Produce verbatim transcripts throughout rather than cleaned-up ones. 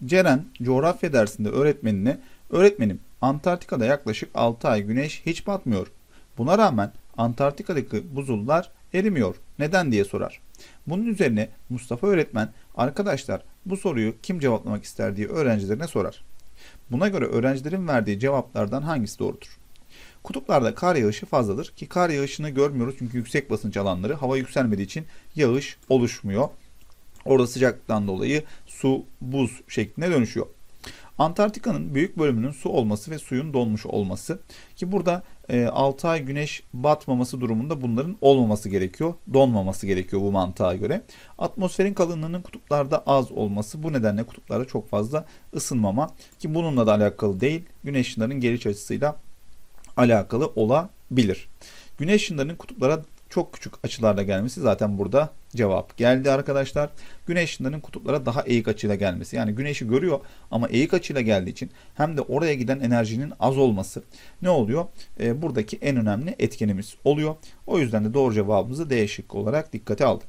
Ceren coğrafya dersinde öğretmenine "Öğretmenim, Antarktika'da yaklaşık altı ay güneş hiç batmıyor. Buna rağmen Antarktika'daki buzullar erimiyor. Neden?" diye sorar. Bunun üzerine Mustafa öğretmen "Arkadaşlar, bu soruyu kim cevaplamak ister?" diye öğrencilerine sorar. Buna göre öğrencilerin verdiği cevaplardan hangisi doğrudur? Kutuplarda kar yağışı fazladır ki kar yağışını görmüyoruz çünkü yüksek basınç alanları, hava yükselmediği için yağış oluşmuyor. Orada sıcaklıktan dolayı su, buz şeklinde dönüşüyor. Antarktika'nın büyük bölümünün su olması ve suyun donmuş olması ki burada e, altı ay güneş batmaması durumunda bunların olmaması gerekiyor. Donmaması gerekiyor bu mantığa göre. Atmosferin kalınlığının kutuplarda az olması, bu nedenle kutuplarda çok fazla ısınmama ki bununla da alakalı değil, güneş ışınlarının geliş açısıyla alakalı olabilir. Güneş ışınlarının kutuplara çok küçük açılarla gelmesi zaten burada cevap geldi arkadaşlar. Güneş ışınlarının kutuplara daha eğik açıyla gelmesi. Yani güneşi görüyor ama eğik açıyla geldiği için hem de oraya giden enerjinin az olması ne oluyor? E, buradaki en önemli etkenimiz oluyor. O yüzden de doğru cevabımızı D şıkkı olarak dikkate aldık.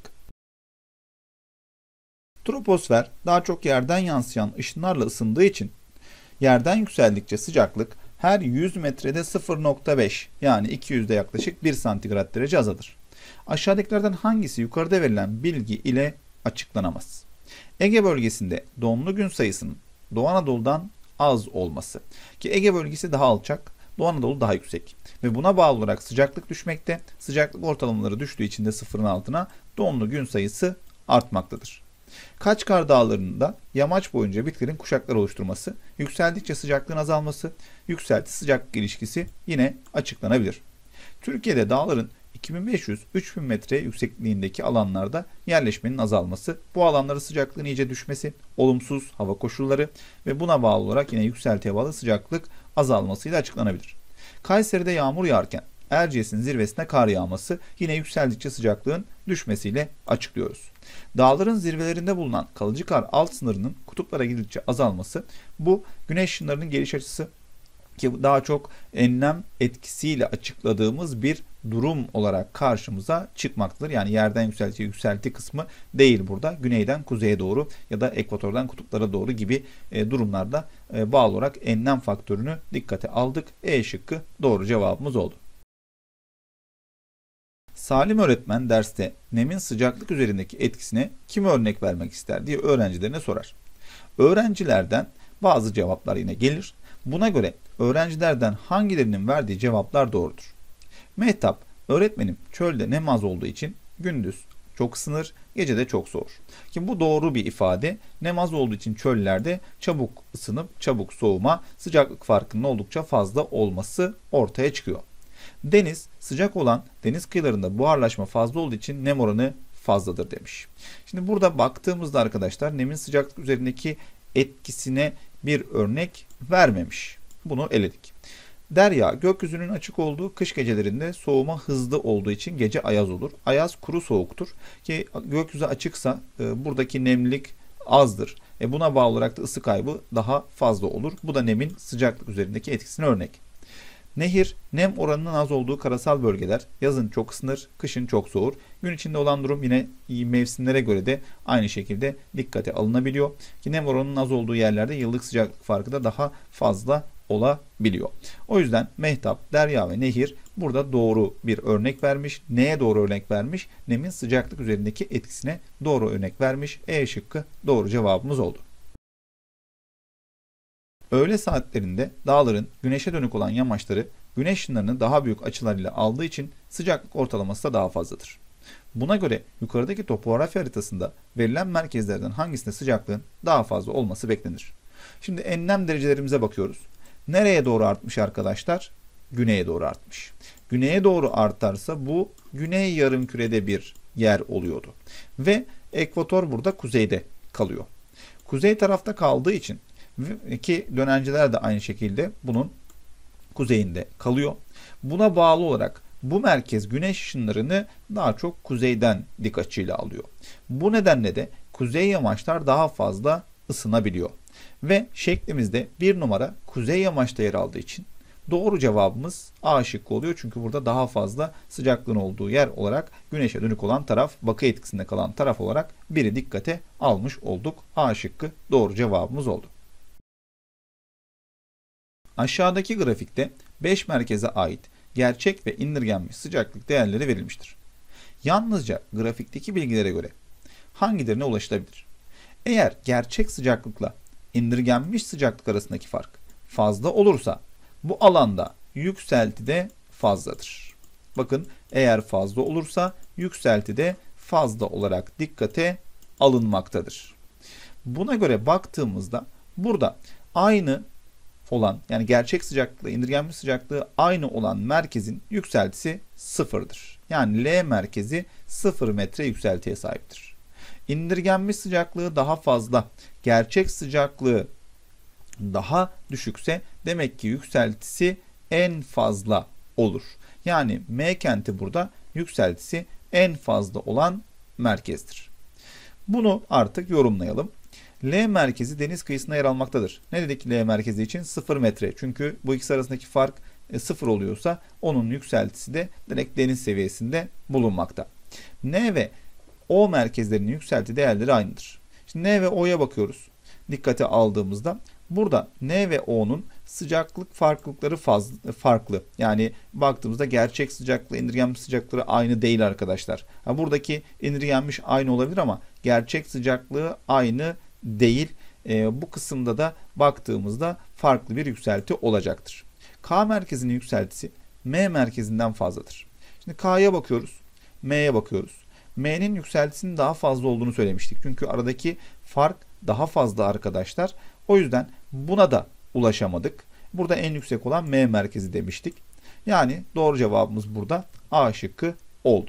Troposfer daha çok yerden yansıyan ışınlarla ısındığı için yerden yükseldikçe sıcaklık her yüz metrede sıfır nokta beş yani iki yüzde yaklaşık bir santigrat derece azalır. Aşağıdakilerden hangisi yukarıda verilen bilgi ile açıklanamaz? Ege bölgesinde doğumlu gün sayısının Doğu Anadolu'dan az olması ki Ege bölgesi daha alçak, Doğu Anadolu daha yüksek ve buna bağlı olarak sıcaklık düşmekte. Sıcaklık ortalamaları düştüğü için de sıfırın altına doğumlu gün sayısı artmaktadır. Kaçkar Dağları'nda yamaç boyunca bitkilerin kuşaklar oluşturması, yükseldikçe sıcaklığın azalması, yükselti sıcaklık ilişkisi yine açıklanabilir. Türkiye'de dağların iki bin beş yüz üç bin metre yüksekliğindeki alanlarda yerleşmenin azalması, bu alanlara sıcaklığın iyice düşmesi, olumsuz hava koşulları ve buna bağlı olarak yine yükseltiye bağlı sıcaklık azalmasıyla açıklanabilir. Kayseri'de yağmur yağarken Erciyes'in zirvesine kar yağması yine yükseldikçe sıcaklığın düşmesiyle açıklıyoruz. Dağların zirvelerinde bulunan kalıcı kar alt sınırının kutuplara gidildikçe azalması, bu güneş ışınlarının geliş açısı ki daha çok enlem etkisiyle açıkladığımız bir durum olarak karşımıza çıkmaktadır. Yani yerden yükselti yükselti kısmı değil burada. Güneyden kuzeye doğru ya da ekvatordan kutuplara doğru gibi e, durumlarda e, bağlı olarak enlem faktörünü dikkate aldık. E şıkkı doğru cevabımız oldu. Salim öğretmen derste nemin sıcaklık üzerindeki etkisine kim örnek vermek ister diye öğrencilerine sorar. Öğrencilerden bazı cevaplar yine gelir. Buna göre öğrencilerden hangilerinin verdiği cevaplar doğrudur? Mehtap, öğretmenim çölde nem az olduğu için gündüz çok ısınır, gece de çok soğur. Ki bu doğru bir ifade. Nem az olduğu için çöllerde çabuk ısınıp çabuk soğuma, sıcaklık farkının oldukça fazla olması ortaya çıkıyor. Deniz, sıcak olan deniz kıyılarında buharlaşma fazla olduğu için nem oranı fazladır demiş. Şimdi burada baktığımızda arkadaşlar nemin sıcaklık üzerindeki etkisine bir örnek vermemiş. Bunu eledik. Derya, gökyüzünün açık olduğu kış gecelerinde soğuma hızlı olduğu için gece ayaz olur. Ayaz kuru soğuktur ki gökyüzü açıksa e, buradaki nemlilik azdır. E, buna bağlı olarak da ısı kaybı daha fazla olur. Bu da nemin sıcaklık üzerindeki etkisine örnek. Nehir, nem oranının az olduğu karasal bölgeler yazın çok ısınır, kışın çok soğur. Gün içinde olan durum yine mevsimlere göre de aynı şekilde dikkate alınabiliyor. Ki nem oranının az olduğu yerlerde yıllık sıcaklık farkı da daha fazla olabiliyor. O yüzden Mehtap, Derya ve Nehir burada doğru bir örnek vermiş. Neye doğru örnek vermiş? Nemin sıcaklık üzerindeki etkisine doğru örnek vermiş. E şıkkı doğru cevabımız oldu. Öğle saatlerinde dağların güneşe dönük olan yamaçları güneş ışınlarını daha büyük açılarıyla aldığı için sıcaklık ortalaması da daha fazladır. Buna göre yukarıdaki topografya haritasında verilen merkezlerden hangisinde sıcaklığın daha fazla olması beklenir? Şimdi enlem derecelerimize bakıyoruz. Nereye doğru artmış arkadaşlar? Güneye doğru artmış. Güneye doğru artarsa bu güney yarımkürede bir yer oluyordu. Ve ekvator burada kuzeyde kalıyor. Kuzey tarafta kaldığı için ki dönenciler de aynı şekilde bunun kuzeyinde kalıyor. Buna bağlı olarak bu merkez güneş ışınlarını daha çok kuzeyden dik açıyla alıyor. Bu nedenle de kuzey yamaçlar daha fazla ısınabiliyor. Ve şeklimizde bir numara kuzey yamaçta yer aldığı için Doğru cevabımız A şıkkı oluyor. Çünkü burada daha fazla sıcaklığın olduğu yer olarak güneşe dönük olan taraf, bakı etkisinde kalan taraf olarak biri dikkate almış olduk. A şıkkı doğru cevabımız oldu. Aşağıdaki grafikte beş merkeze ait gerçek ve indirgenmiş sıcaklık değerleri verilmiştir. Yalnızca grafikteki bilgilere göre hangilerine ulaşılabilir? Eğer gerçek sıcaklıkla indirgenmiş sıcaklık arasındaki fark fazla olursa bu alanda yükselti de fazladır. Bakın, eğer fazla olursa yükselti de fazla olarak dikkate alınmaktadır. Buna göre baktığımızda burada aynı olan, yani gerçek sıcaklıkla indirgenmiş sıcaklığı aynı olan merkezin yükseltisi sıfırdır. Yani L merkezi sıfır metre yükseltiye sahiptir. İndirgenmiş sıcaklığı daha fazla, gerçek sıcaklığı daha düşükse demek ki yükseltisi en fazla olur. Yani M kenti burada yükseltisi en fazla olan merkezdir. Bunu artık yorumlayalım. L merkezi deniz kıyısında yer almaktadır. Ne dedik L merkezi için? sıfır metre. Çünkü bu ikisi arasındaki fark sıfır oluyorsa onun yükseltisi de direkt deniz seviyesinde bulunmakta. N ve O merkezlerinin yükselti değerleri aynıdır. Şimdi N ve O'ya bakıyoruz. Dikkate aldığımızda burada N ve O'nun sıcaklık farklılıkları fazla, farklı. Yani baktığımızda gerçek sıcaklığı, indirgenmiş sıcaklıkları aynı değil arkadaşlar. Ha, buradaki indirgenmiş aynı olabilir ama gerçek sıcaklığı aynı değil. E, bu kısımda da baktığımızda farklı bir yükselti olacaktır. K merkezinin yükseltisi M merkezinden fazladır. Şimdi K'ya bakıyoruz, M'ye bakıyoruz. M'nin yükseltisinin daha fazla olduğunu söylemiştik. Çünkü aradaki fark daha fazla arkadaşlar. O yüzden buna da ulaşamadık. Burada en yüksek olan M merkezi demiştik. Yani doğru cevabımız burada A şıkkı oldu.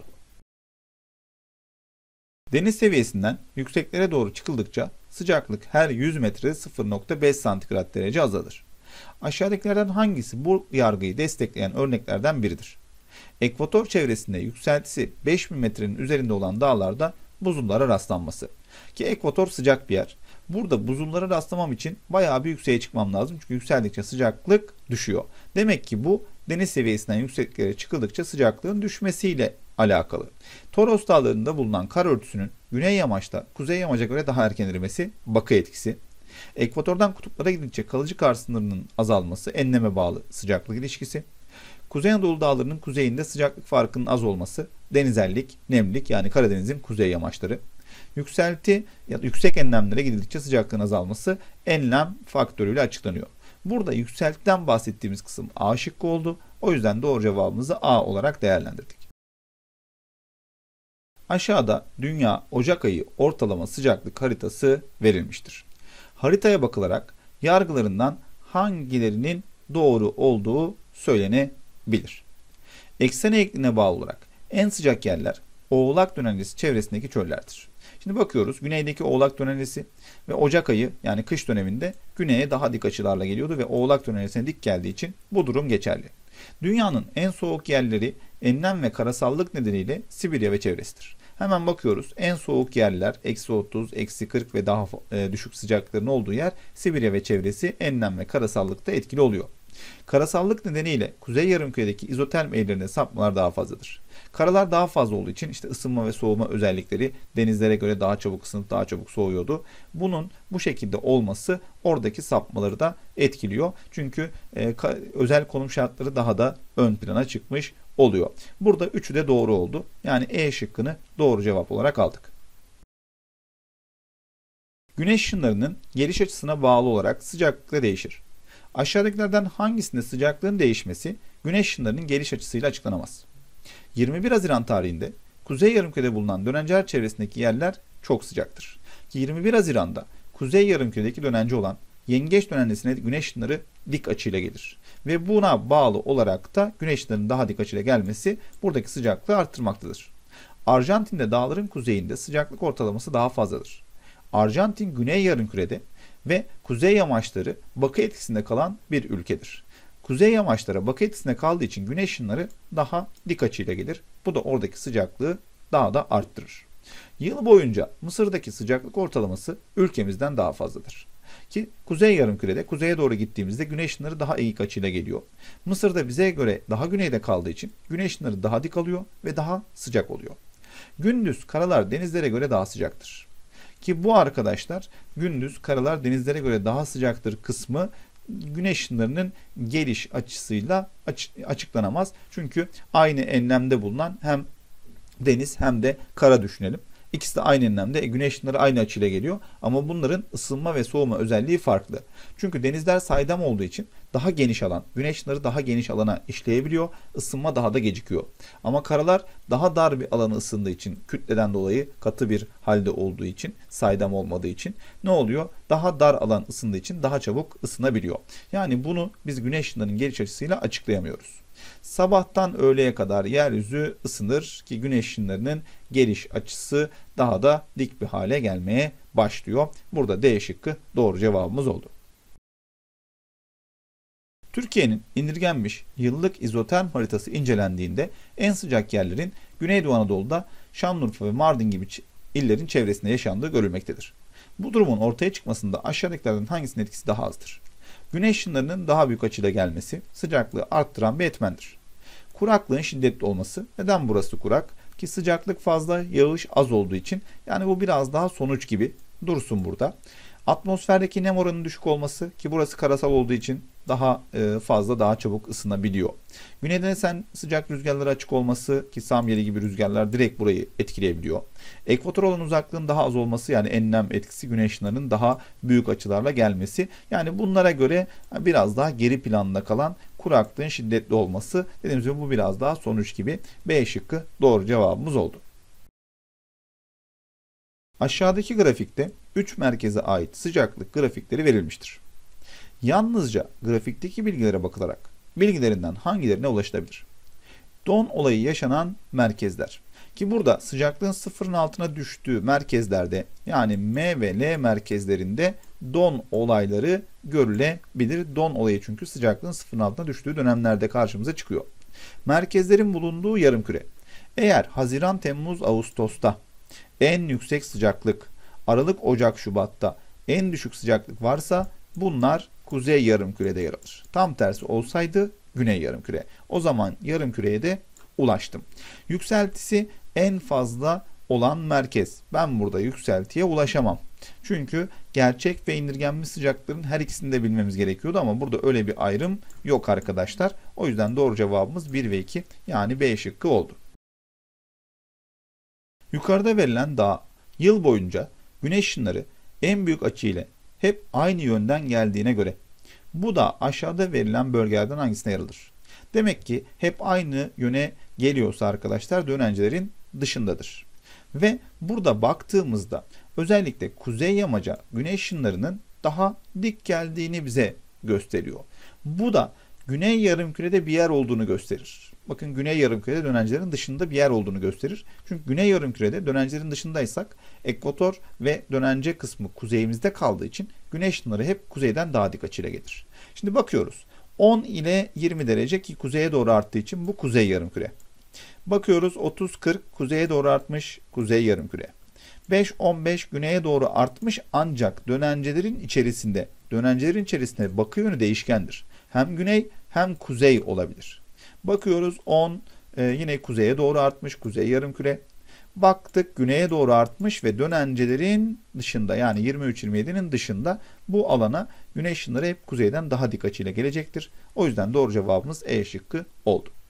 Deniz seviyesinden yükseklere doğru çıkıldıkça sıcaklık her yüz metrede sıfır nokta beş santigrat derece azalır. Aşağıdakilerden hangisi bu yargıyı destekleyen örneklerden biridir? Ekvator çevresinde yükseltisi beş bin metrenin üzerinde olan dağlarda buzullara rastlanması. Ki ekvator sıcak bir yer. Burada buzullara rastlamam için bayağı bir yükseğe çıkmam lazım. Çünkü yükseldikçe sıcaklık düşüyor. Demek ki bu deniz seviyesinden yükseklere çıkıldıkça sıcaklığın düşmesiyle alakalı. Toros dağlarında bulunan kar örtüsünün güney yamaçta kuzey yamaca göre daha erken erimesi bakı etkisi. Ekvatordan kutuplara gidince kalıcı kar sınırının azalması enleme bağlı sıcaklık ilişkisi. Kuzey Anadolu dağlarının kuzeyinde sıcaklık farkının az olması denizellik, nemlik yani Karadeniz'in kuzey yamaçları. Yükselti ya da yüksek enlemlere gidildikçe sıcaklığın azalması enlem faktörüyle açıklanıyor. Burada yükseltiden bahsettiğimiz kısım A şıkkı oldu. O yüzden doğru cevabımızı A olarak değerlendirdik. Aşağıda Dünya Ocak ayı ortalama sıcaklık haritası verilmiştir. Haritaya bakılarak yargılarından hangilerinin doğru olduğu söylenebilir. Eksen eğikliğine bağlı olarak en sıcak yerler Oğlak Dönencesi çevresindeki çöllerdir. Şimdi bakıyoruz, güneydeki Oğlak Dönencesi ve Ocak ayı yani kış döneminde güneye daha dik açılarla geliyordu ve Oğlak Dönencesi'ne dik geldiği için bu durum geçerli. Dünyanın en soğuk yerleri enlem ve karasallık nedeniyle Sibirya ve çevresidir. Hemen bakıyoruz, en soğuk yerler eksi otuz, eksi kırk ve daha e, düşük sıcaklıkların olduğu yer Sibirya ve çevresi enlem ve karasallıkta etkili oluyor. Karasallık nedeniyle kuzey yarımküredeki izoterm eğrilerinde sapmalar daha fazladır. Karalar daha fazla olduğu için işte ısınma ve soğuma özellikleri denizlere göre daha çabuk ısınıp daha çabuk soğuyordu. Bunun bu şekilde olması oradaki sapmaları da etkiliyor. Çünkü e, özel konum şartları daha da ön plana çıkmış oluyor. Burada üçü de doğru oldu. Yani E şıkkını doğru cevap olarak aldık. Güneş ışınlarının geliş açısına bağlı olarak sıcaklıkla değişir. Aşağıdakilerden hangisinde sıcaklığın değişmesi güneş ışınlarının geliş açısıyla açıklanamaz? yirmi bir Haziran tarihinde kuzey yarımkürede bulunan dönenceler çevresindeki yerler çok sıcaktır. yirmi bir Haziran'da kuzey yarımküredeki dönence olan yengeç dönencesine güneş ışınları dik açıyla gelir. Ve buna bağlı olarak da güneş ışınlarının daha dik açıyla gelmesi buradaki sıcaklığı arttırmaktadır. Arjantin'de dağların kuzeyinde sıcaklık ortalaması daha fazladır. Arjantin güney yarımkürede ve kuzey yamaçları bakı etkisinde kalan bir ülkedir. Kuzey yamaçlara bakı etkisinde kaldığı için güneş ışınları daha dik açıyla gelir. Bu da oradaki sıcaklığı daha da arttırır. Yıl boyunca Mısır'daki sıcaklık ortalaması ülkemizden daha fazladır. Ki kuzey yarımkürede kuzeye doğru gittiğimizde güneş ışınları daha eğik açıyla geliyor. Mısır'da bize göre daha güneyde kaldığı için güneş ışınları daha dik alıyor ve daha sıcak oluyor. Gündüz karalar denizlere göre daha sıcaktır. Ki bu arkadaşlar gündüz karalar denizlere göre daha sıcaktır kısmı güneş ışınlarının geliş açısıyla açıklanamaz. Çünkü aynı enlemde bulunan hem deniz hem de kara düşünelim. İkisi de aynı enlemde. E, güneş ışınları aynı açıyla geliyor. Ama bunların ısınma ve soğuma özelliği farklı. Çünkü denizler saydam olduğu için daha geniş alan, güneş ışınları daha geniş alana işleyebiliyor. Isınma daha da gecikiyor. Ama karalar daha dar bir alanı ısındığı için, kütleden dolayı katı bir halde olduğu için, saydam olmadığı için ne oluyor? Daha dar alan ısındığı için daha çabuk ısınabiliyor. Yani bunu biz güneş ışınlarının geliş açısıyla açıklayamıyoruz. Sabahtan öğleye kadar yeryüzü ısınır ki güneş ışınlarının geliş açısı daha da dik bir hale gelmeye başlıyor. Burada D şıkkı doğru cevabımız oldu. Türkiye'nin indirgenmiş yıllık izoterm haritası incelendiğinde en sıcak yerlerin Güneydoğu Anadolu'da Şanlıurfa ve Mardin gibi illerin çevresinde yaşandığı görülmektedir. Bu durumun ortaya çıkmasında aşağıdakilerden hangisinin etkisi daha azdır? Güneş ışınlarının daha büyük açıyla gelmesi sıcaklığı arttıran bir etmendir. Kuraklığın şiddetli olması. Neden burası kurak? Ki sıcaklık fazla, yağış az olduğu için. Yani bu biraz daha sonuç gibi dursun burada. Atmosferdeki nem oranının düşük olması ki burası karasal olduğu için daha fazla, daha çabuk ısınabiliyor. Güneyden esen sıcak rüzgarlara açık olması ki Samyeli gibi rüzgarlar direkt burayı etkileyebiliyor. Ekvator olan uzaklığın daha az olması yani enlem etkisi güneş ışınlarının daha büyük açılarla gelmesi. Yani bunlara göre biraz daha geri planda kalan kuraklığın şiddetli olması. Dediğimiz gibi bu biraz daha sonuç gibi. B şıkkı doğru cevabımız oldu. Aşağıdaki grafikte üç merkeze ait sıcaklık grafikleri verilmiştir. Yalnızca grafikteki bilgilere bakılarak bilgilerinden hangilerine ulaşılabilir? Don olayı yaşanan merkezler. Ki burada sıcaklığın sıfırın altına düştüğü merkezlerde yani M ve L merkezlerinde don olayları görülebilir. Don olayı çünkü sıcaklığın sıfırın altına düştüğü dönemlerde karşımıza çıkıyor. Merkezlerin bulunduğu yarımküre. Eğer Haziran, Temmuz, Ağustos'ta en yüksek sıcaklık, Aralık, Ocak, Şubat'ta en düşük sıcaklık varsa bunlar kuzey yarımkürede yer alır. Tam tersi olsaydı güney yarımküre. O zaman yarımküreye de ulaştım. Yükseltisi en fazla olan merkez. Ben burada yükseltiye ulaşamam. Çünkü gerçek ve indirgenmiş sıcaklıkların her ikisini de bilmemiz gerekiyordu ama burada öyle bir ayrım yok arkadaşlar. O yüzden doğru cevabımız bir ve iki yani B şıkkı oldu. Yukarıda verilen dağ yıl boyunca güneş ışınları en büyük açı ile hep aynı yönden geldiğine göre bu da aşağıda verilen bölgelerden hangisine yer alır? Demek ki hep aynı yöne geliyorsa arkadaşlar dönencelerin dışındadır. Ve burada baktığımızda özellikle kuzey yamaca güneş ışınlarının daha dik geldiğini bize gösteriyor. Bu da güney yarımkürede bir yer olduğunu gösterir. Bakın güney yarımkürede dönencelerin dışında bir yer olduğunu gösterir. Çünkü güney yarımkürede dönencelerin dışındaysak ekvator ve dönence kısmı kuzeyimizde kaldığı için güneş ışınları hep kuzeyden daha dik açıyla gelir. Şimdi bakıyoruz. on ile yirmi derece ki kuzeye doğru arttığı için bu kuzey yarımküre. Bakıyoruz otuz kırk kuzeye doğru artmış kuzey yarımküre. beş on beş güneye doğru artmış ancak dönencelerin içerisinde. Dönencelerin içerisinde bakı yönü değişkendir. Hem güney hem kuzey olabilir. Bakıyoruz on e, yine kuzeye doğru artmış kuzey yarımküre. Baktık güneye doğru artmış ve dönencelerin dışında yani yirmi üç yirmi yedi'nin dışında bu alana güneş ışınları hep kuzeyden daha dik açıyla gelecektir. O yüzden doğru cevabımız E şıkkı oldu.